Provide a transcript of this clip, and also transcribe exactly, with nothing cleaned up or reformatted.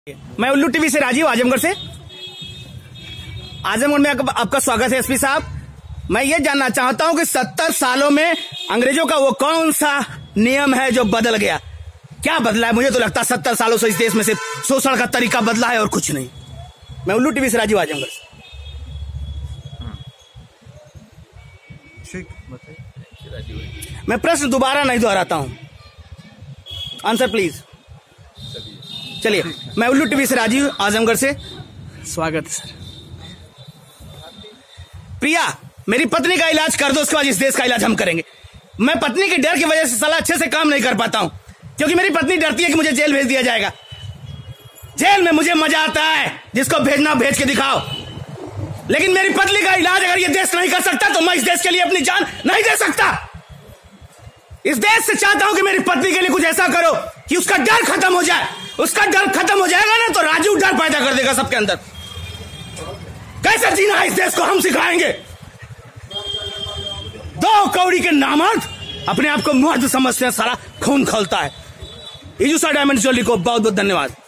मैं उल्लू टीवी से राजीव, आजमगढ़ से। आजमगढ़ में आपका स्वागत है एसपी साहब। मैं ये जानना चाहता हूं कि सत्तर सालों में अंग्रेजों का वो कौन सा नियम है जो बदल गया? क्या बदला है? मुझे तो लगता है सत्तर सालों से इस देश में सिर्फ शोषण का तरीका बदला है और कुछ नहीं। मैं उल्लू टीवी से राजीव, आजमगढ़ से। मैं प्रश्न दोबारा नहीं दोहराता हूं, आंसर प्लीज। चलिए, मैं उल्लू टीवी से राजीव, आजमगढ़ से। स्वागत है सर। प्रिया, मेरी पत्नी का इलाज कर दो, उसके बाद इस देश का इलाज हम करेंगे। मैं पत्नी के डर की वजह से साला अच्छे से काम नहीं कर पाता हूं, क्योंकि मेरी पत्नी डरती है कि मुझे जेल भेज दिया जाएगा। जेल में मुझे मजा आता है, जिसको भेजना भेज के दिखाओ, लेकिन मेरी पत्नी का इलाज अगर ये देश नहीं कर सकता तो मैं इस देश के लिए अपनी जान नहीं दे सकता। इस देश से चाहता हूं कि मेरी पत्नी के लिए कुछ ऐसा करो कि उसका डर खत्म हो जाए। उसका डर खत्म हो जाएगा ना तो राजू डर पैदा कर देगा सबके अंदर। कैसे जीना है इस देश को हम सिखाएंगे। दो कौड़ी के नामर्द अपने आप को मर्द समझते हैं, सारा खून खोलता है। इजूसा डायमंड जोली को बहुत बहुत धन्यवाद।